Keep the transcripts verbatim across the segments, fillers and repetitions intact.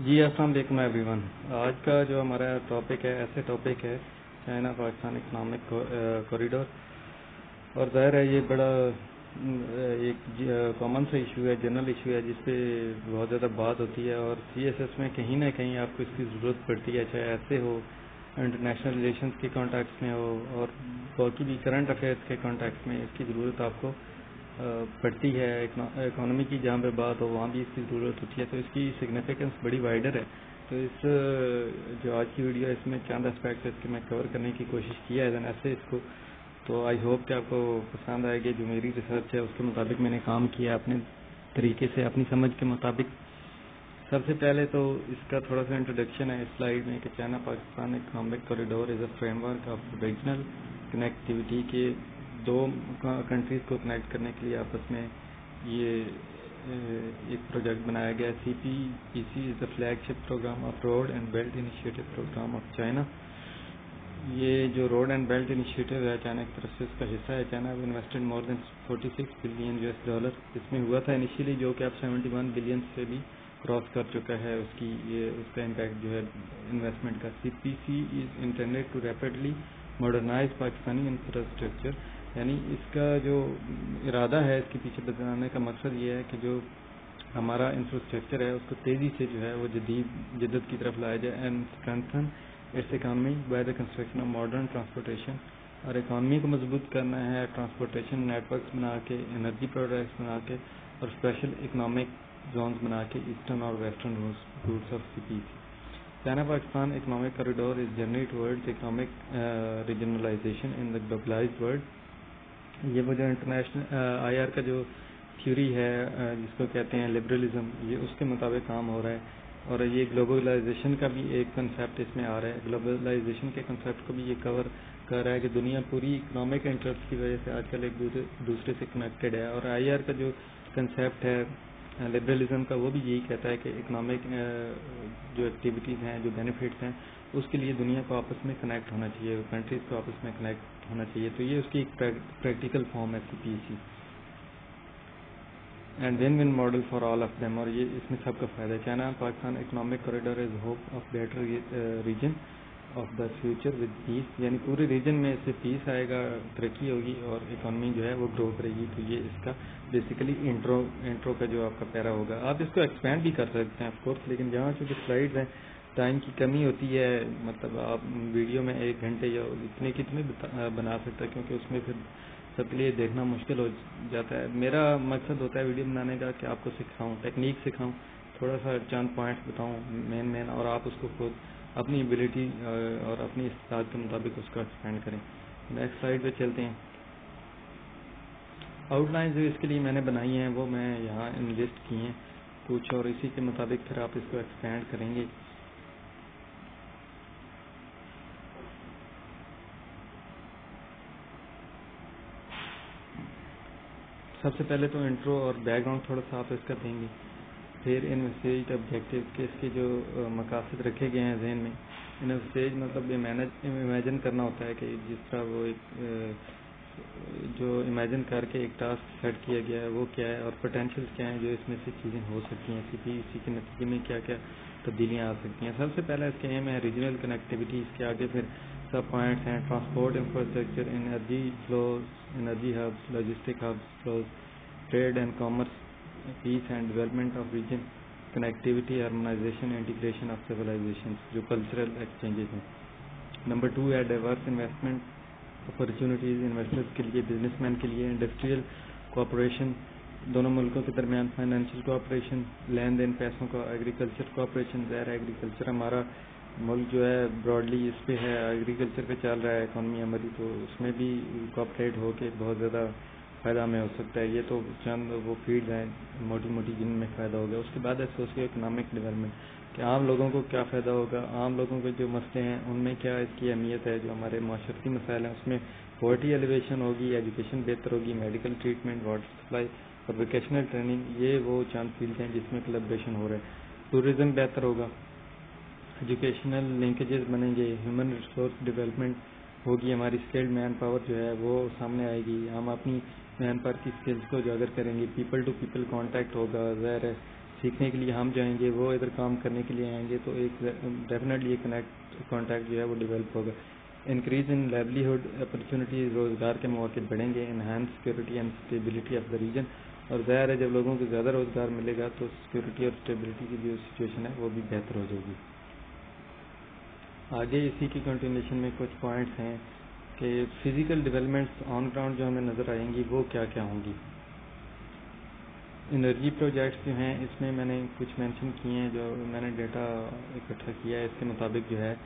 جی السلام علیکم every one. آج کا جو ہمارا ٹاپک ہے ایسے ٹاپک ہے چائنا پاکستان اکنامک کوریڈور. اور ظاہر ہے یہ بڑا ایک کامن سا ایشو ہے, جنرل ایشو ہے جس پہ بہت زیادہ بات ہوتی ہے. اور سی ایس ایس میں کہیں نہ کہیں آپ کو اس کی ضرورت پڑتی ہے, چاہے ایسے ہو انٹرنیشنل ریلیشنز کے کانٹیکٹس میں ہو اور باقی بھی کرنٹ افیئرس کے کانٹیکٹس میں اس کی ضرورت آپ کو پڑتی ہے. اکانومی کی جہاں پہ بات ہو وہاں بھی اس کی ضرورت ہوتی ہے, تو اس کی سگنیفیکنس بڑی وائڈر ہے. تو اس جو آج کی ویڈیو ہے اس میں چند اسپیکٹس اس کے میں کور کرنے کی کوشش کیا ہے ایسے اس کو. تو آئی ہوپ کہ آپ کو پسند آئے گی. جو میری ریسرچ ہے اس کے مطابق میں نے کام کیا اپنے طریقے سے اپنی سمجھ کے مطابق. سب سے پہلے تو اس کا تھوڑا سا انٹروڈکشن ہے اس سلائیڈ میں کہ China Pakistan economic corridor is a framework of regional connectivity کے دو کنٹریز کو کنیکٹ کرنے کے لیے آپس میں یہ ایک پروجیکٹ بنایا گیا. C P E C is the flagship programme of road and belt initiative programme of China. یہ جو روڈ اینڈ بیلٹ انیشیٹو ہے چائنا کی طرف سے اس کا حصہ ہے. China invested more than forty six billion U S dollar اس میں ہوا تھا انیشیلی, جو کہ اب سیونٹی ون بلین سے بھی کراس کر چکا ہے. اس کی یہ اس کا امپیکٹ جو ہے انویسٹمنٹ کا. C P C is intended to rapidly modernise Pakistani infrastructure, یعنی اس کا جو ارادہ ہے اس کے پیچھے بتانے کا مقصد یہ ہے کہ جو ہمارا انفراسٹرکچر ہے اس کو تیزی سے جو ہے وہ جدید جدت کی طرف لایا جائے. And strengthen its economy by the construction of modern transportation. اور اکانومی کو مضبوط کرنا ہے ٹرانسپورٹیشن نیٹ ورکس بنا کے, انرجی پروڈکٹس بنا کے اور اسپیشل اکنامک زونز بنا کے ایسٹرن اور western routes of C P C. China Pakistan economic corridor is journey towards economic regionalisation in the globalised world. یہ وہ جو انٹرنیشنل آئی آر کا جو تھیوری ہے جس کو کہتے ہیں لبرلزم, یہ اس کے مطابق کام ہو رہا ہے. اور یہ گلوبلائزیشن کا بھی ایک کنسیپٹ اس میں آ رہا ہے. گلوبلائزیشن کے کنسیپٹ کو بھی یہ کور کر رہا ہے کہ دنیا پوری اکنامک انٹرسٹ کی وجہ سے آج کل ایک دوسرے سے کنیکٹڈ ہے. اور آئی آر کا جو کنسیپٹ ہے لبرلزم کا وہ بھی یہی کہتا ہے کہ اکنامک جو ایکٹیویٹیز ہیں جو بینیفٹس ہیں اس کے لیے دنیا کو آپس میں کنیکٹ ہونا چاہیے, کنٹریز کو آپس میں کنیکٹ ہونا چاہیے. تو یہ اس کی ایک پریکٹیکل فارم ہے C P C and win win model for all of them. اور یہ اس میں سب کا فائدہ ہے. China Pakistan economic corridor is hope of better region of the future with peace, یعنی پورے ریجن میں اس سے پیس آئے گا, ترقی ہوگی اور اکانومی جو ہے وہ گرو کرے گی. تو یہ اس کا بیسیکلی انٹرو انٹرو کا جو آپ کا پیرا ہوگا. آپ اس کو ایکسپینڈ بھی کر سکتے ہیں آف کورس, لیکن جہاں چونکہ سلائڈز ہیں ٹائم کی کمی ہوتی ہے, مطلب آپ ویڈیو میں ایک گھنٹے یا اتنے کتنے بنا سکتے ہیں کیونکہ اس میں پھر سب کے لیے دیکھنا مشکل ہو جاتا ہے. میرا مقصد ہوتا ہے ویڈیو بنانے کا کہ آپ کو سکھاؤں, ٹیکنیک سکھاؤں, تھوڑا سا چند پوائنٹس بتاؤں مین مین, اور آپ اس کو خود اپنی ایبیلٹی اور اپنی استطاعت کے مطابق اس کو ایکسپینڈ کریں. نیکسٹ سلائڈ پہ چلتے ہیں. آؤٹ لائن جو اس کے لیے میں نے بنائی ہیں وہ میں یہاں انلسٹ کی ہیں کچھ, اور اسی کے مطابق پھر آپ اس کو ایکسپینڈ کریں گے. سب سے پہلے تو انٹرو اور بیک گراؤنڈ تھوڑا سا آپ اس کا دیں گے, پھر ان اسٹیج آبجیکٹیو کے اس کے جو مقاصد رکھے گئے ہیں ذہن میں. ان اسٹیج مطلب امیجن کرنا ہوتا ہے کہ جس طرح وہ ایک جو امیجن کر کے ایک ٹاسک سیٹ کیا گیا ہے وہ کیا ہے اور پوٹینشیل کیا ہیں جو اس میں سے چیزیں ہو سکتی ہیں, سی پی سی کے نتیجے میں کیا کیا تبدیلیاں آ سکتی ہیں. سب سے پہلا اس کے ایم ہے ریجنل کنیکٹیوٹی. اس کے آگے پھر سب پوائنٹس ہیں transport infrastructure, energy flows, energy hubs, logistic hubs flows, trade and commerce, peace and development of region, connectivity, harmonisation, integration of civilisation جو کلچرل ایکسچینجز ہیں. نمبر ٹو ہے ڈائیورس انویسٹمنٹ اپرچونیٹیز, انویسٹرز کے لیے, business man کے لیے, industrial cooperation دونوں ملکوں کے درمیان, فائنینشیل کوآپریشن, لین دین پیسوں کا, ایگریکلچر کوآپریشن. ظاہر ہے ایگریکلچر ہمارا ملک جو ہے براڈلی اس پہ ہے, ایگریکلچر پہ چل رہا ہے اکانومی ہماری, تو اس میں بھی کوآپریٹ ہو کے بہت زیادہ فائدہ ہمیں ہو سکتا ہے. یہ تو چند وہ فیلڈز ہیں موٹی موٹی جن میں فائدہ ہوگا. اس کے بعد ہے سوشیو اکنامک ڈیولپمنٹ, کہ عام لوگوں کو کیا فائدہ ہوگا, عام لوگوں کے جو مسئلے ہیں ان میں کیا اس کی اہمیت ہے, جو ہمارے معاشرتی مسائل ہیں اس میں پاورٹی ایلیویشن ہوگی, ایجوکیشن بہتر ہوگی, میڈیکل ٹریٹمنٹ, واٹر سپلائی اور ووکیشنل ٹریننگ. یہ وہ چند فیلڈ ہیں جس میں کلیبریشن ہو رہا ہے. ٹورزم بہتر ہوگا, ایجوکیشنل لنکیجز بنیں گے, ہیومن ریسورس ڈیولپمنٹ ہوگی, ہماری اسکلڈ مین پاور جو ہے وہ سامنے آئے گی, ہم اپنی مین پاور کی اسکلز کو اجاگر کریں گے, پیپل ٹو پیپل کانٹیکٹ ہوگا. ظاہر ہے سیکھنے کے لیے ہم جائیں گے, وہ ادھر کام کرنے کے لیے آئیں گے, تو ایک ڈیفینیٹلی ایک کنیکٹ کانٹیکٹ جو ہے وہ ڈیولپ ہوگا. انکریز ان لیولیہڈ اپرچونیٹیز, روزگار کے مواقع بڑھیں گے. Enhance security and stability of the region, اور ظاہر ہے جب لوگوں کو زیادہ روزگار ملے گا تو سیکورٹی اور اسٹیبلٹی کی جو سچویشن ہے وہ بھی بہتر ہو جائے گی. آگے اسی کی کنٹینیوشن میں کچھ پوائنٹس ہیں کہ فزیکل ڈیولپمنٹس آن گراؤنڈ جو ہمیں نظر آئیں گی وہ کیا کیا ہوں گی. انرجی پروجیکٹس جو ہیں اس میں میں نے کچھ مینشن کیے ہیں, جو میں نے ڈیٹا اکٹھا کیا ہے اس کے مطابق جو ہے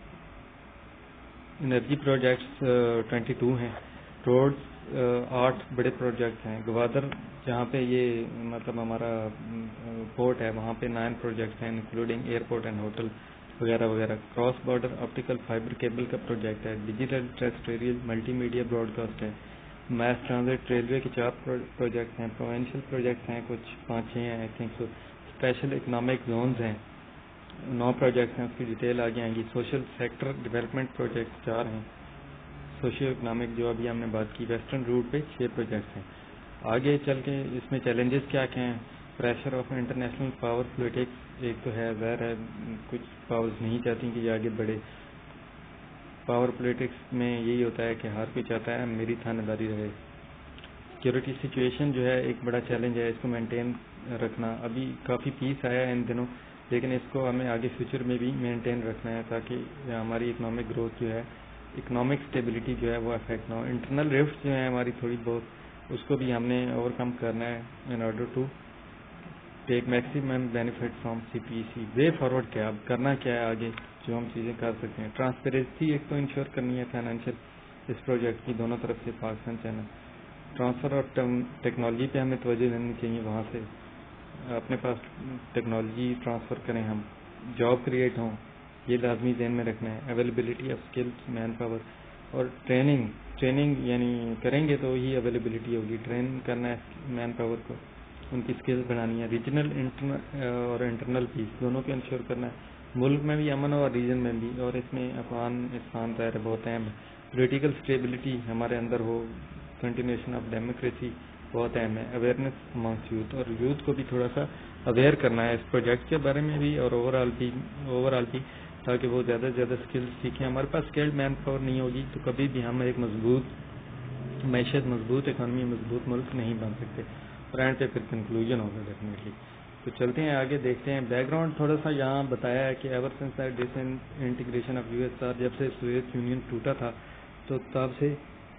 انرجی پروجیکٹس ٹوینٹی ٹو ہیں. روڈز آٹھ بڑے پروجیکٹس ہیں. گوادر جہاں پہ یہ مطلب ہمارا پورٹ ہے وہاں پہ نائن پروجیکٹس ہیں انکلوڈنگ ایئرپورٹ اینڈ ہوٹل وغیرہ وغیرہ. Cross border optical fibre cable کا پروجیکٹ ہے. Digital terrestrial multimedia broadcast ہے. میس ٹرانزٹ ریلوے کے چار پروجیکٹس ہیں. پروونشل پروجیکٹس ہیں کچھ پانچ چھ ہیں I think so. Special economic zones ہیں نو پروجیکٹس ہیں, اس کی ڈیٹیل آگے آئیں گی. سوشل سیکٹر ڈیولپمنٹ پروجیکٹس چار ہیں. سوشل اکنامک جو ابھی ہم نے بات کی ویسٹرن روٹ پہ چھ پروجیکٹس ہیں. آگے چل کے اس میں چیلنجز کیا کیا ہیں. Pressure of international power politics ایک تو ہے, ظاہر ہے کچھ پاورز نہیں چاہتی کہ یہ آگے بڑھے. پاور پولیٹکس میں یہی ہوتا ہے کہ ہر کوئی چاہتا ہے میری تھانہ داری رہے. سیکورٹی سچویشن جو ہے ایک بڑا چیلنج ہے, اس کو مینٹین رکھنا. ابھی کافی پیس آیا ہے ان دنوں, لیکن اس کو ہمیں آگے فیوچر میں بھی مینٹین رکھنا ہے تاکہ ہماری اکنامک گروتھ جو ہے, اکنامک اسٹیبلٹی جو ہے وہ افیکٹ نہ ہو. انٹرنل رفٹ جو ہے ہماری تھوڑی بہت, اس کو بھی ہم نے اوور کم کرنا ہے in order to take maximum benefit from C P E C. Way forward کیا, اب کرنا کیا ہے آگے جو ہم چیزیں کر سکتے ہیں. ٹرانسپیرنسی ایک تو انشور کرنی ہے فائنینشیل اس پروجیکٹ کی دونوں طرف سے Pakistan China. Transfer of technology پہ ہمیں توجہ دینی چاہیے, وہاں سے اپنے پاس ٹیکنالوجی ٹرانسفر کریں ہم, جاب کریٹ ہوں, یہ لازمی ذہن میں رکھنا ہے. Availability of skills manpower اور ٹریننگ ٹریننگ یعنی کریں گے تو ہی اویلیبلٹی ہوگی. ٹرین کرنا ہے مین پاور کو, ان کی اسکلز بڑھانی ہے. ریجنل اور انٹرنل پیس دونوں کو انشور کرنا ہے, ملک میں بھی امن ہو اور ریجن میں بھی, اور اس میں افغانستان ظاہر بہت اہم ہے. پولیٹیکل اسٹیبلٹی ہمارے اندر ہو, کنٹینیوشن آف ڈیموکریسی بہت اہم ہے. اویئرنیس امانگس یوتھ, اور یوتھ کو بھی تھوڑا سا اویئر کرنا ہے اس پروجیکٹ کے بارے میں بھی اور اوور آل بھی اوور آل بھی تاکہ وہ زیادہ سے زیادہ اسکلز سیکھیں. ہمارے پاس اسکلڈ مین پاور نہیں ہوگی تو کبھی بھی ہم ایک مضبوط معیشت, مضبوط اکانومی, مضبوط ملک نہیں بن سکتے. اور اینڈ پہ پھر کنکلوژن ہوگا ڈیفینیٹلی. تو چلتے ہیں آگے, دیکھتے ہیں بیک گراؤنڈ تھوڑا سا. یہاں بتایا ہے کہ ever since disintegration of U S R, جب سے سوویت یونین ٹوٹا تھا تو تب سے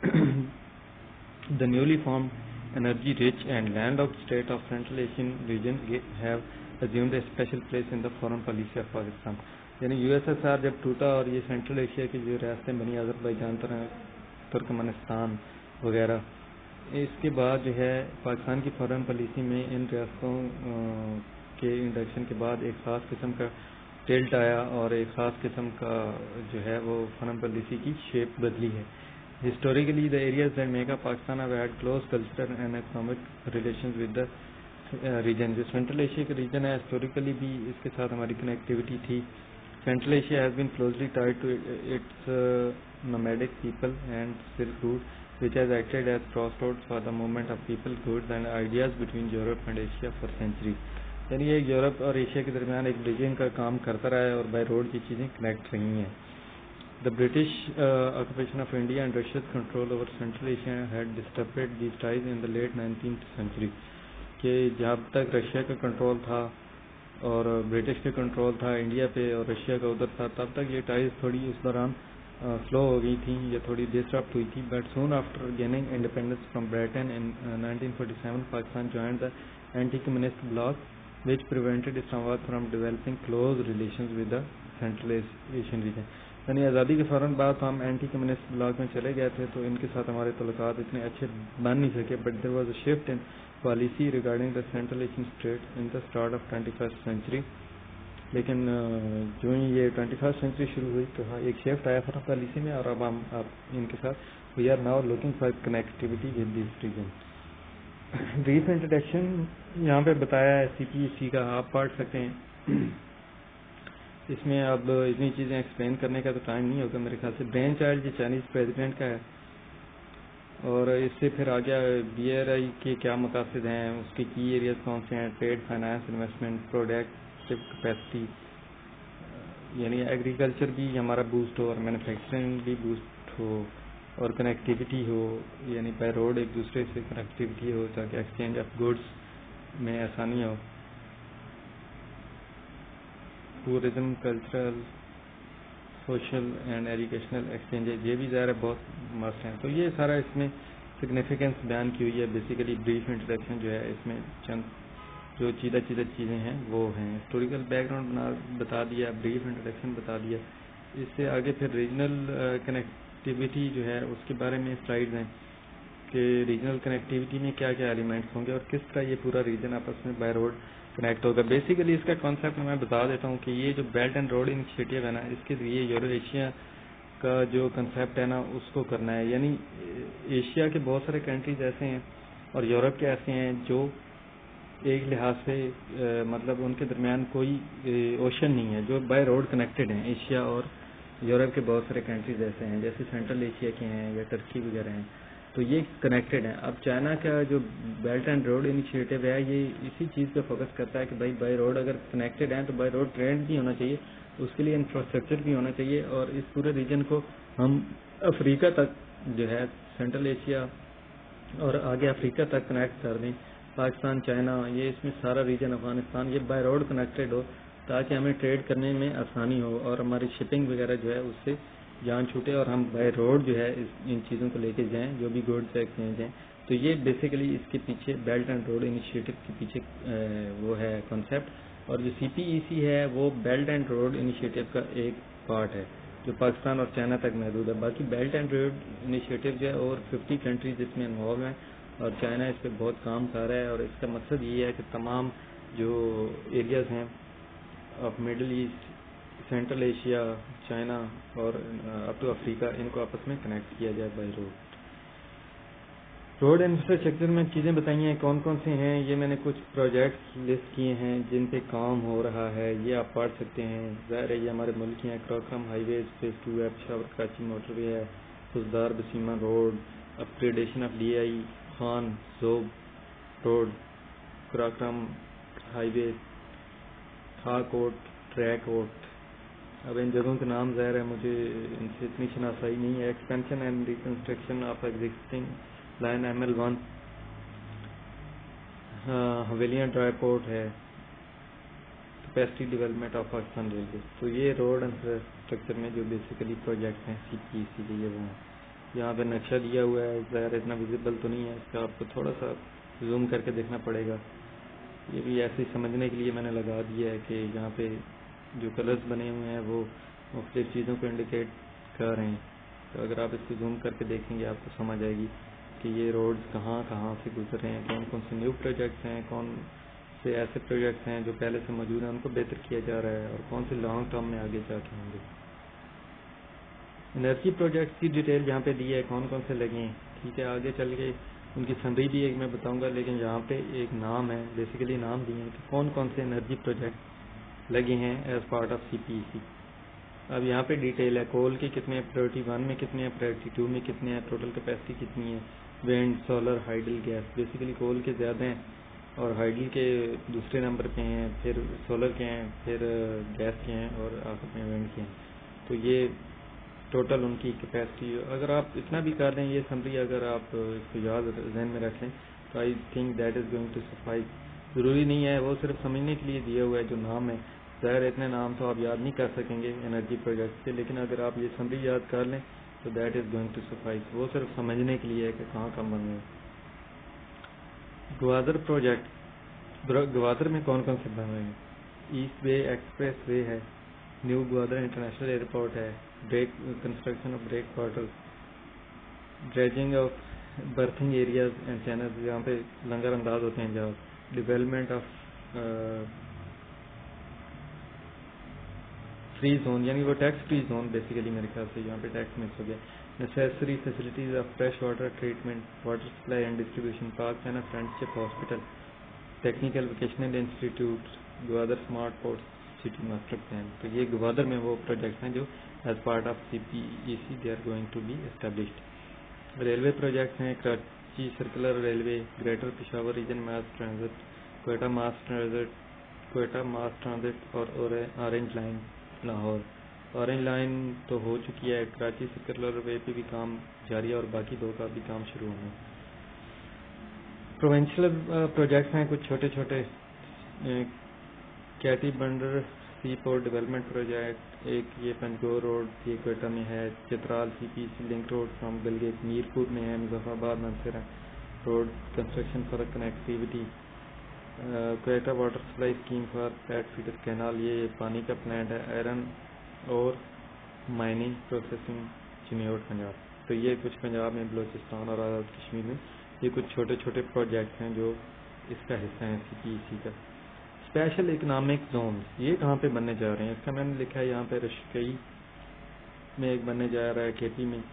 the newly formed energy rich and landlocked state of Central Asian region have assumed a special place in the foreign policy of Pakistan. یعنی U S S R جب ٹوٹا اور یہ سینٹرل ایشیا کی جو ریاستیں بنی, آذربائیجان, ترکمانستان وغیرہ, اس کے بعد جو ہے پاکستان کی فارن پالیسی میں ان ریاستوں کے انڈکشن کے بعد ایک خاص قسم کا ٹلٹ آیا اور ایک خاص قسم کا جو ہے وہ فارن پالیسی کی شیپ بدلی ہے. Historically, the areas that make up Pakistan have had close cultural and economic relations with the uh, region. جو سینٹرل ایشیا کا ریجن ہے ہسٹوریکلی بھی اس کے ساتھ ہماری کنیکٹیوٹی تھی. Central Asia has been closely tied to its uh, nomadic people and Silk Route, which has acted as crossroads for the movement of people, goods and ideas between Europe and Asia for centuries. یعنی یہ Europe اور Asia کے درمیان ایک bridging کا کام کرتا رہا ہے اور بائی روڈ کی چیزیں کنیکٹ رہی ہیں. The British uh, occupation of India and Russia's control over Central Asia had disturbed these ties in the late nineteenth century. کہ جب تک رشیا کا کنٹرول تھا اور برٹش کا کنٹرول تھا انڈیا پہ اور رشیا کا ادھر تھا, تب تک یہ ٹائز تھوڑی اس دوران سلو ہو گئی تھیں یا تھوڑی ڈسٹرپٹ ہوئی تھی. But soon after gaining independence from Britain in nineteen forty seven, Pakistan joined the anti-communist bloc which prevented Islamabad from developing close relations with the Central Asian region. یعنی آزادی کے فوراً بعد ہم اینٹی کمیونسٹ بلاک میں چلے گئے تھے تو ان کے ساتھ ہمارے تعلقات اتنے اچھے بن نہیں سکے. But there was a shift in policy regarding the Central Asian state in the start of twenty first century. لیکن جو ہی یہ ٹوینٹی فرسٹ سینچری شروع ہوئی تو ایک شفٹ آیا فارن پالیسی میں, اور اب ہم اب ان کے ساتھ we are now looking for connectivity with this region. Brief introduction یہاں پہ بتایا ہے سی پی ای سی کا, آپ پڑھ سکتے ہیں. اس میں اب اتنی چیزیں ایکسپلین کرنے کا تو ٹائم نہیں ہوگا میرے خیال سے. برین چائلڈ یہ چائنیز پریزیڈنٹ کا ہے اور اس سے پھر آگے بی آر آئی کے کیا مقاصد ہیں، اس کے کی ایریاز کون سے ہیں، trade, finance, investment, productive capacity, یعنی ایگریکلچر بھی ہمارا بوسٹ ہو اور مینوفیکچرنگ بھی بوسٹ ہو، اور کنیکٹیوٹی ہو، یعنی بائی روڈ ایک دوسرے سے کنیکٹیوٹی ہو تاکہ ایکسچینج آف گڈس میں آسانی ہو، tourism, cultural, social and educational exchanges, یہ بھی ظاہر ہے بہت مسٹ ہیں. تو یہ سارا اس میں سگنیفیکینس بیان کی ہوئی ہے. بیسیکلی بریف انٹروڈکشن جو ہے اس میں چند جو چیدہ چیدہ چیزیں ہیں وہ ہیں. ہسٹوریکل بیک گراؤنڈ بنا بتا دیا، بریف انٹروڈکشن بتا دیا. اس سے آگے پھر ریجنل کنیکٹیوٹی جو ہے اس کے بارے میں سلائیڈز ہیں کہ ریجنل کنیکٹیوٹی میں کیا کیا ایلیمنٹس ہوں گے اور کس طرح یہ پورا ریجن آپس میں بائی روڈ کنیکٹ ہوگا. بیسیکلی اس کا کانسیپٹ میں بتا دیتا ہوں کہ یہ جو بیلٹ اینڈ روڈ انیشیٹو ہے نا، اس کے ذریعے یورو ایشیا کا جو کنسیپٹ ہے نا اس کو کرنا ہے. یعنی ایشیا کے بہت سارے کنٹریز ایسے ہیں اور یورپ کے ایسے ہیں جو ایک لحاظ سے مطلب ان کے درمیان کوئی اوشن نہیں ہے، جو بائی روڈ کنیکٹڈ ہیں. ایشیا اور یورپ کے بہت سارے کنٹریز ایسے ہیں جیسے سینٹرل ایشیا کے ہیں یا ٹرکی وغیرہ ہیں، تو یہ کنیکٹڈ ہیں. اب چائنا کا جو بیلٹ اینڈ روڈ انیشیٹو ہے یہ اسی چیز پہ فوکس کرتا ہے کہ بھائی بائی روڈ اگر کنیکٹڈ ہیں تو بائی روڈ ٹرینڈ بھی ہونا چاہیے، اس کے لیے انفراسٹرکچر بھی ہونا چاہیے، اور اس پورے ریجن کو ہم افریقہ تک جو ہے سینٹرل ایشیا اور آگے افریقہ تک کنیکٹ کر دیں. پاکستان، چائنا، یہ اس میں سارا ریجن، افغانستان، یہ بائی روڈ کنیکٹڈ ہو تاکہ ہمیں ٹریڈ کرنے میں آسانی ہو اور ہماری شپنگ وغیرہ جو ہے اس سے جان چھوٹے اور ہم بائی روڈ جو ہے ان چیزوں کو لے کے جائیں جو بھی گوڈس ایکسچینج ہیں. تو یہ بیسیکلی اس کے پیچھے بیلٹ اینڈ روڈ انیشیٹو کے پیچھے وہ ہے کانسیپٹ. اور جو سی پی ای سی ہے وہ بیلٹ اینڈ روڈ انیشیٹو کا ایک پارٹ ہے جو پاکستان اور چائنا تک محدود ہے. باقی بیلٹ اینڈ روڈ انیشیٹو جو ہے اور ففٹی کنٹریز اس میں انوالو ہیں اور چائنا اس پہ بہت کام کر رہا ہے. اور اس کا مقصد یہ ہے کہ تمام جو ایریاز ہیں of Middle East, Central Asia, China اور اپ ٹو افریقہ، ان کو آپس میں کنیکٹ کیا جائے بائی روڈ. روڈ انفراسٹرکچر میں چیزیں بتائی ہیں کون کون سے ہیں. یہ میں نے کچھ پروجیکٹس لسٹ کیے ہیں جن پہ کام ہو رہا ہے، یہ آپ پڑھ سکتے ہیں. ظاہر ہے یہ ہمارے ملک ہیں. Karakoram highways phase two ہے، پشاور کراچی موٹر وے ہے، Khuzdar Basima road, upgradation of D I Khan Zhob road, Karakoram highway, Thakot, track کوٹ. اب ان جگہوں کے نام ظاہر ہے مجھے ان سے اتنی شناسائی نہیں ہے. Expansion and reconstruction of existing line M L one, Havelian dry port ہے، capacity development of Pakistan railway. تو یہ روڈ انفراسٹرکچر میں جو بیسیکلی پروجیکٹ ہیں سی پی سی کے، یہ وہ ہیں. یہاں پہ نقشہ دیا ہوا ہے، ظاہر اتنا ویزیبل تو نہیں ہے، اس کا آپ کو تھوڑا سا زوم کر کے دیکھنا پڑے گا. یہ بھی ایسے سمجھنے کے لیے میں نے لگا دیا ہے کہ یہاں پہ جو کلرز بنے ہوئے ہیں وہ مختلف چیزوں کو انڈیکیٹ کر رہے ہیں. تو اگر آپ اس کو زوم کر کے دیکھیں گے آپ کو سمجھ آئے گی کہ یہ روڈز کہاں کہاں سے گزر رہے ہیں، کون کون سے نیو پروجیکٹس ہیں، کون سے ایسے پروجیکٹس ہیں جو پہلے سے موجود ہیں ان کو بہتر کیا جا رہا ہے، اور کون سے لانگ ٹرم میں آگے جا کے ہوں گے. انرجی پروجیکٹس کی ڈیٹیل یہاں پہ دی ہے کون کون سے لگے ہیں. ٹھیک ہے، آگے چل کے ان کی سمری بھی ایک میں بتاؤں گا، لیکن یہاں پہ ایک نام ہے، بیسیکلی نام دیے ہیں کہ کون کون سے انرجی پروجیکٹ لگے ہیں as part of C P E C. اب یہاں پہ ڈیٹیل ہے کول کے کتنے ہیں، پرائورٹی ون میں کتنے ہیں، پرائورٹی ٹو میں کتنے ہیں، ٹوٹل کیپیسٹی کتنی ہے، wind, solar, hydel, gas. Basically coal کے زیادہ ہیں اور ہائیڈل کے دوسرے نمبر پہ ہیں، پھر سولر کے ہیں، پھر گیس کے ہیں اور آخر میں وینڈ کے ہیں. تو یہ ٹوٹل ان کی کیپیسٹی. اگر آپ اتنا بھی کر دیں یہ سمری، اگر آپ اس کو یاد ذہن میں رکھ لیں تو I think that is going to suffice. ضروری نہیں ہے، وہ صرف سمجھنے کے لیے دیا ہوا ہے جو نام ہے. ظاہر اتنے نام تو آپ یاد نہیں کر سکیں گے انرجی پروجیکٹ سے، لیکن اگر آپ یہ سمری یاد کر لیں تو that is going to suffice. وہ صرف سمجھنے کے لیے ہے کہ کہاں کم بن گئے. گوادر پروجیکٹ، گوادر میں کون کون سے بن رہے ہیں؟ ایسٹ وے ایکسپریس وے ہے، نیو گوادر انٹرنیشنل ایئرپورٹ ہے، break construction of breakwater, dredging of berthing areas and channels, یہاں پہ لنگر انداز ہوتے ہیں جہاز، ڈیولپمنٹ آف فری زون، یعنی وہ ٹیکس فری زون بیسیکلی میرے خیال سے یہاں پہ ٹیکس مکس ہو گیا. Necessary facilities of fresh water treatment, water supply and distribution, Pak China friendship hospital, technical vocational institute, Gwadar smart port city master plan. تو یہ گوادر میں وہ پروجیکٹس ہیں جو as part of C P E C they are going to be established. Railway projects ہیں Karachi circular railway, greater Peshawar region mass transit, Quetta mass transit Quetta mass transit اور orange line Lahore. Orange line تو ہو چکی ہے، کراچی سرکلر ریلوے پہ بھی کام جاری ہے اور باقی دو کا بھی کام شروع ہونا ہے۔ پروونشل پروجیکٹس ہیں کچھ چھوٹے چھوٹے، Keti Bandar sea port development project, ایک یہ پنجگور روڈ یہ کوئٹہ میں ہے، Chitral C P C link road from Gilgit, Mirpur میں ہے، Muzaffarabad Mansar road construction for connectivity, Quetta water supply scheme for Pat feeder canal یہ پانی کا پلانٹ ہے، آئرن اور مائننگ پروسیسنگ چنیوٹ پنجاب۔ تو یہ کچھ پنجاب میں، بلوچستان اور آزاد کشمیر میں یہ کچھ چھوٹے چھوٹے پروجیکٹس ہیں جو اس کا حصہ ہیں سی پی ای سی کا۔ اسپیشل اکنامک زونز یہ کہاں پہ بننے جا رہے ہیں، اس کا میں نے لکھا ہے یہاں پہ رشکئی میں ایک بننے جا رہا ہے، کھیتی میں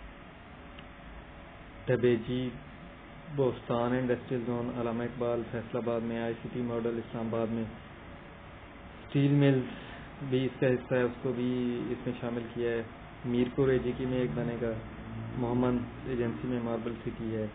ڈبیجی بوستان انڈسٹریل زون، علامہ اقبال فیصل آباد میں، آئی سی ٹی ماڈل اسلام آباد میں، اسٹیل ملز بھی اس کا حصہ ہے، اس کو بھی اس میں شامل کیا ہے۔ میرپور اے جی کی میں ایک بنے گا، محمد ایجنسی میں ماربل سٹی ہے،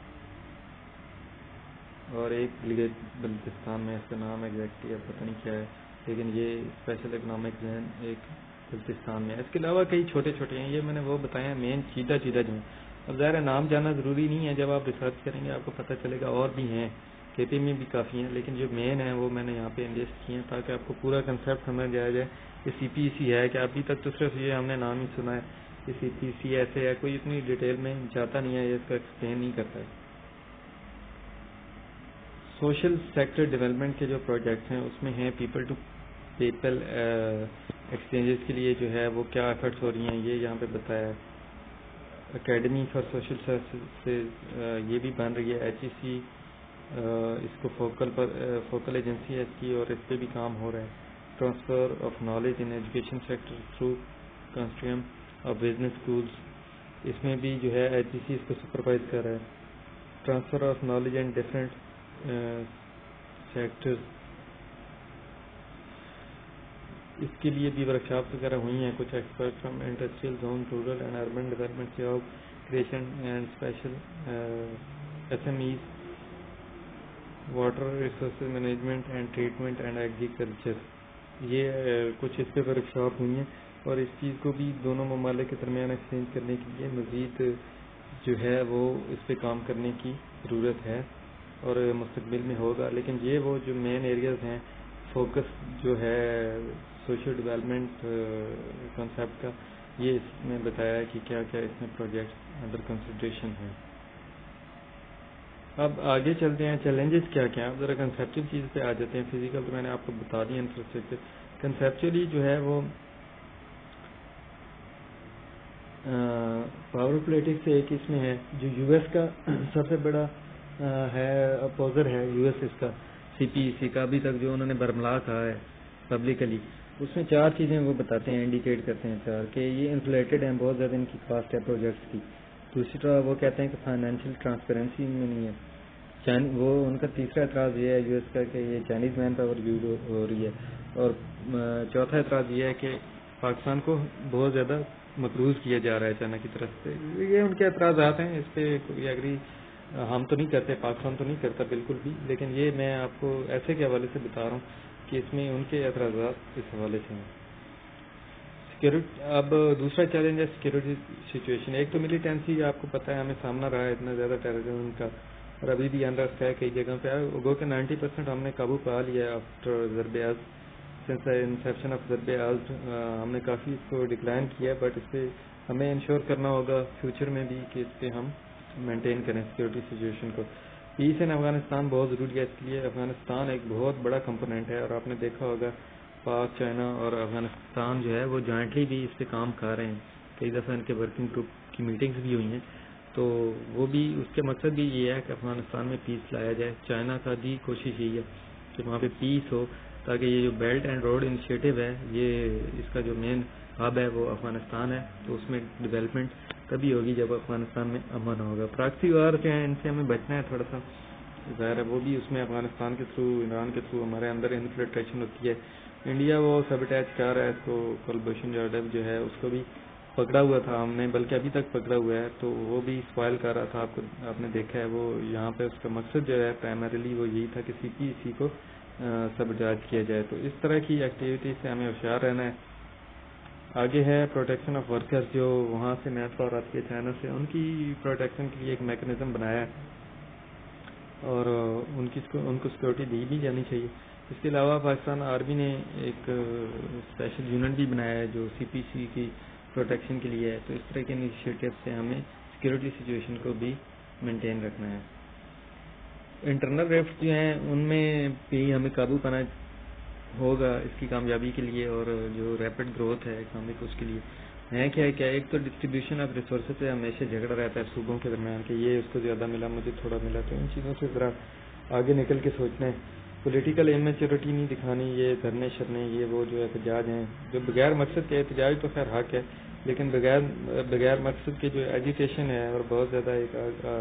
اور ایک گلگت بلتستان میں، اس کا نام ایگزیکٹلی اب پتہ نہیں کیا ہے، لیکن یہ اسپیشل اکنامک زون ایک بلتستان میں ہے۔ اس کے علاوہ کئی چھوٹے چھوٹے ہیں، یہ میں نے وہ بتایا ہیں مین سیدھا سیدھا جو ہیں۔ اب ظاہر ہے نام جاننا ضروری نہیں ہے، جب آپ ریسرچ کریں گے آپ کو پتہ چلے گا اور بھی ہیں، کھیتی میں بھی کافی ہیں، لیکن جو مین ہیں وہ میں نے یہاں پہ انلسٹ کیے ہیں تاکہ آپ کو پورا کنسیپٹ سمجھ آیا جائے کہ سی پی ای سی ہے کہ ابھی تک تو صرف یہ ہم نے نام ہی سنا ہے کہ سی پی ای سی ایسے ہے، کوئی اتنی ڈیٹیل میں جاتا نہیں ہے، یہ اس کا ایکسپلین نہیں کرتا ہے۔ سوشل سیکٹر ڈیولپمنٹ کے جو پروجیکٹس ہیں اس میں ہیں پیپل ٹو پیپل ایکسچینجز کے لیے جو ہے وہ کیا ایفرٹس ہو رہی ہیں یہ یہاں پہ بتایا ہے۔ اکیڈمی فار سوشل سروسز یہ بھی بن رہی ہے، ایچ ای سی اس کو فوکل پر فوکل ایجنسی ہے اس کی اور اس پہ بھی کام ہو رہا ہے۔ Transfer of knowledge in education sector through consortium of business schools, اس میں بھی جو ہے ایچ ای سی اس کو سپروائز کر رہا ہے۔ Transfer of knowledge in different sector, اس کے لیے بھی ورکشاپس وغیرہ ہوئی ہیں، کچھ expert from industrial zone, rural and urban development, job creation and special S M Es, water resources management and treatment and agriculture, یہ کچھ اس پہ ورکشاپ ہوئی ہیں اور اس چیز کو بھی دونوں ممالک کے درمیان ایکسچینج کرنے کے لیے مزید جو ہے وہ اس پہ کام کرنے کی ضرورت ہے اور مستقبل میں ہوگا۔ لیکن یہ وہ جو مین ایریاز ہیں فوکس جو ہے سوشل ڈیولپمنٹ کانسیپٹ کا، یہ اس میں بتایا ہے کہ کیا کیا اس میں پروجیکٹ انڈر کنسیڈریشن ہیں۔ اب آگے چلتے ہیں، چیلنجز کیا کیا ہیں، اب ذرا کنسیپچل چیز پہ آ جاتے ہیں۔ فزیکل تو میں نے آپ کو بتا دیا انفراسٹرکچر، کنسیپچلی جو ہے وہ پاور پولیٹکس ایک اس میں ہے جو یو ایس کا سب سے بڑا ہے اپوزر ہے، یو ایس اس کا سی پی ای سی کا ابھی تک جو انہوں نے برملا کہا ہے پبلکلی، اس میں چار چیزیں وہ بتاتے ہیں، انڈیکیٹ کرتے ہیں چار کہ یہ انفلیٹڈ ہیں، بہت زیادہ ان کی کاسٹ ہے پروجیکٹس کی۔ دوسری طرح وہ کہتے ہیں کہ فائنینشیل ٹرانسپیرنسی میں نہیں ہے، وہ ان کا تیسرا اعتراض یہ ہے یو ایس کا کہ یہ چائنیز مین پاور یوز ہو رہی ہے، اور چوتھا اعتراض یہ ہے کہ پاکستان کو بہت زیادہ مقروض کیا جا رہا ہے چائنا کی طرف سے۔ یہ ان کے اعتراضات ہیں، اس پہ کوئی ایگری ہم تو نہیں کرتے، پاکستان تو نہیں کرتا بالکل بھی، لیکن یہ میں آپ کو ایسے کے حوالے سے بتا رہا ہوں کہ اس میں ان کے اعتراضات اس حوالے سے ہیں۔ سیکورٹی، اب دوسرا چیلنج ہے سیکورٹی سچویشن۔ ایک تو ملیٹنسی، آپ کو پتہ ہے ہمیں سامنا رہا ہے اتنا زیادہ ٹیررزم کا، اور ابھی بھی انرسٹ ہے کئی جگہوں پہ، گو کہ نائنٹی پرسینٹ ہم نے قابو پا لیا ہے آفٹر ضرب عزم، سنس انسیپشن آف ضرب عزم ہم نے کافی اس کو ڈکلائن کیا ہے، بٹ اس پہ ہمیں انشور کرنا ہوگا فیوچر میں بھی کہ اس پہ ہم مینٹین کریں سیکورٹی سچویشن کو۔ پیس ان افغانستان بہت ضروری ہے، اس لیے افغانستان ایک بہت بڑا کمپوننٹ ہے، اور آپ نے دیکھا ہوگا پاک، چائنا اور افغانستان جو ہے وہ جوائنٹلی بھی اس پہ کام کر رہے ہیں، کئی دفعہ ان کے ورکنگ گروپ کی میٹنگز بھی ہوئی ہیں، تو وہ بھی اس کے مقصد بھی یہ ہے کہ افغانستان میں پیس لایا جائے۔ چائنا کا بھی کوشش یہی ہے کہ وہاں پہ پیس ہو، تاکہ یہ جو بیلٹ اینڈ روڈ انیشیٹو ہے، یہ اس کا جو مین ہب ہے وہ افغانستان ہے، تو اس میں ڈیولپمنٹ تبھی ہوگی جب افغانستان میں امن ہوگا۔ پراکسی وار کے ہیں، ان سے ہمیں بچنا ہے تھوڑا سا، ظاہر ہے وہ بھی اس میں افغانستان کے تھرو، ایران کے تھرو ہمارے اندر انفلٹریشن ہوتی ہے۔ انڈیا وہ سب اٹیچ کر رہا ہے اس کو، کلبھوشن جادھو جو ہے اس کو بھی پکڑا ہوا تھا ہم نے، بلکہ ابھی تک پکڑا ہوا ہے، تو وہ بھی اسپائل کر رہا تھا. آپ کو آپ نے دیکھا ہے وہ یہاں پہ اس کا مقصد جو ہے پرائمریلی وہ یہی تھا کہ سی پی ای سی کو سبجاج کیا جائے. تو اس طرح کی ایکٹیویٹیز سے ہمیں ہوشیار رہنا ہے. آگے ہے پروٹیکشن آف ورکرز، جو وہاں سے مین پاور آتی ہے چائنا سے، ان کی پروٹیکشن کے لیے ایک میکنزم بنایا ہے اور ان کی ان کو سیکورٹی دی بھی جانی چاہیے. اس کے علاوہ پاکستان آرمی نے ایک اسپیشل یونٹ بھی بنایا ہے جو سی پی سی کی پروٹیکشن کے لیے ہے. تو اس طرح کے انیشیٹو سے ہمیں سیکورٹی سچویشن کو بھی مینٹین رکھنا ہے. انٹرنل ریفٹ جو ہیں ان میں بھی ہمیں قابو پانا ہوگا اس کی کامیابی کے لیے، اور جو ریپڈ گروتھ ہے اکنامک اس کے لیے ہے کیا ہے کیا ایک تو ڈسٹریبیوشن آف ریسورسز سے ہمیشہ جھگڑا رہتا ہے صوبوں کے درمیان کہ یہ اس کو زیادہ ملا مجھے تھوڑا ملا. تو ان چیزوں سے ذرا آگے نکل کے سوچنا ہے. پولیٹیکل امیچورٹی نہیں دکھانی، یہ دھرنے شرنے یہ وہ جو احتجاج ہیں جو بغیر مقصد کے، احتجاج تو خیر حق ہے لیکن بغیر بغیر مقصد کے جو ایجیٹیشن ہے اور بہت زیادہ ایک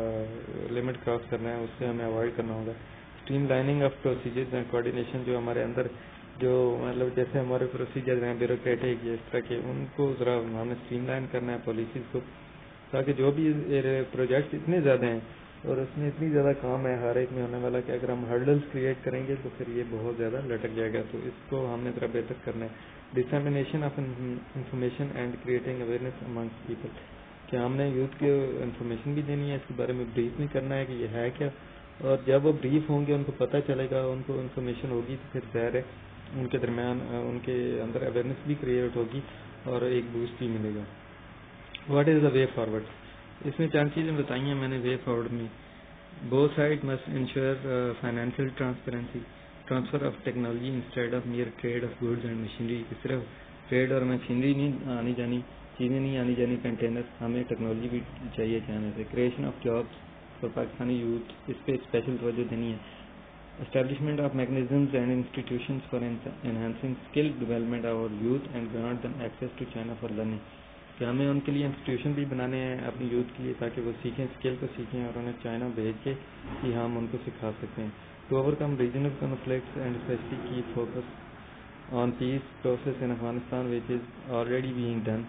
لمٹ کراس کرنا ہے، اس سے ہمیں اوائڈ کرنا ہوگا. Streamlining of procedures and coordination, جو ہمارے اندر جو مطلب جیسے ہمارے پروسیجرز ہیں بیوروکریٹک اس طرح کے، ان کو ذرا ہم نے اسٹریم لائن کرنا ہے پالیسیز کو، تاکہ جو بھی پروجیکٹس اتنے زیادہ ہیں اور اس میں اتنی زیادہ کام ہے ہر ایک میں ہونے والا کہ اگر ہم ہرڈلس کریٹ کریں گے تو پھر یہ بہت زیادہ لٹک جائے گا. تو اس کو ہم نے ذرا بہتر کرنا ہے. Dissemination of information and creating awareness amongst people, کہ ہم نے یوتھ کو انفارمیشن بھی دینی ہے، اس کے بارے میں بریف بھی کرنا ہے کہ یہ ہے کیا، اور جب وہ بریف ہوں گے ان کو پتہ چلے گا، ان کو انفارمیشن ہوگی تو پھر ظاہر ہے ان کے درمیان ان کے اندر اویئرنیس بھی کریٹ ہوگی اور ایک بوسٹ بھی ملے گا. What is the way forward? اس میں چند چیزیں بتائی ہیں میں نے وے فارورڈ میں. Both sides must ensure uh, financial transparency, transfer of technology instead of mere trade of goods and machinery. کہ صرف ٹریڈ اور مشینری نہیں آنی جانی، چیزیں نہیں آنی جانی کنٹینر، ہمیں ٹیکنالوجی بھی چاہیے چاہنے سے. Creation of jobs for Pakistani youth, اس پہ اسپیشل توجہ دینی ہے. Establishment of mechanisms and institutions for enhancing skill development of our youth and grant them access to China for learning, کہ ہمیں ان کے لیے انسٹیٹیوشن بھی بنانے ہیں اپنی یوتھ کے لیے تاکہ وہ سیکھیں، اسکل کو سیکھیں اور انہیں چائنا بھیج کے کہ ہم ان کو سکھا سکتے ہیں. To overcome regional conflicts and especially کی focus on peace process in Afghanistan which is already being done.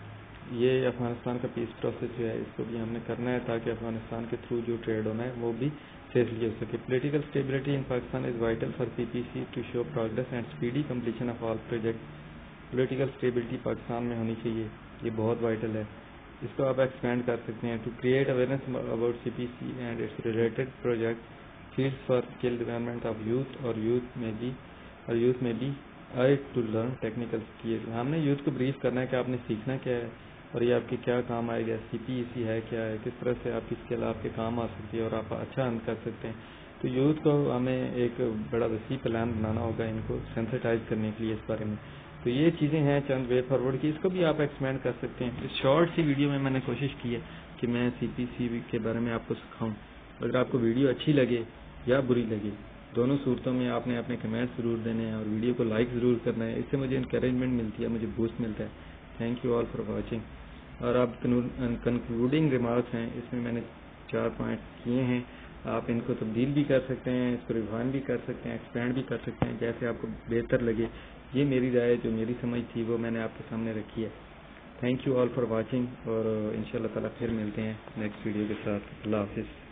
یہ افغانستان کا پیس پروسیس جو ہے اس کو بھی ہم نے کرنا ہے تاکہ افغانستان کے تھرو جو ٹریڈ ہونا ہے وہ بھی سیفلی ہو سکے. Political stability in Pakistan is vital for P P C to show progress and speedy completion of all project. Political stability Pakistan میں ہونی چاہیے، یہ بہت وائٹل ہے. اس کو آپ ایکسپینڈ کر سکتے ہیں. To create awareness about C P C and its related project fields for skill development of youth اور یوتھ میں بھی اور یوتھ میں بھی I to learn technical skill. ہم نے یوتھ کو بریف کرنا ہے کہ آپ نے سیکھنا کیا ہے اور یہ آپ کے کیا کام آئے گا، سی پی ای سی ہے کیا ہے، کس طرح سے آپ کی اسکل آپ کے کام آ سکتی ہے اور آپ اچھا ارن کر سکتے ہیں. تو یوتھ کو ہمیں ایک بڑا وسیع پلان بنانا ہوگا ان کو سینسٹائز کرنے کے لیے اس بارے میں. تو یہ چیزیں ہیں چند وے فارورڈ کی، اس کو بھی آپ ایکسپینڈ کر سکتے ہیں. اس شارٹ سی ویڈیو میں میں نے کوشش کی ہے کہ میں سی پی سی کے بارے میں آپ کو سکھاؤں. اگر آپ کو ویڈیو اچھی لگے یا بری لگے، دونوں صورتوں میں آپ نے اپنے کمنٹ ضرور دینے ہیں اور ویڈیو کو لائک ضرور کرنا ہے. اس سے مجھے انکریجمنٹ ملتی ہے، مجھے بوسٹ ملتا ہے. Thank you all for watching. اور آپ کنکلوڈنگ ریمارکس ہیں، اس میں میں نے چار پوائنٹ کیے ہیں. آپ ان کو تبدیل بھی کر سکتے ہیں، اس کو ریفائن بھی کر سکتے ہیں، ایکسپینڈ بھی کر سکتے ہیں، جیسے آپ کو بہتر لگے. یہ میری رائے جو میری سمجھ تھی وہ میں نے آپ کے سامنے رکھی ہے. Thank you all for watching, اور ان شاء اللہ تعالیٰ پھر ملتے ہیں نیکسٹ ویڈیو کے ساتھ. اللہ حافظ.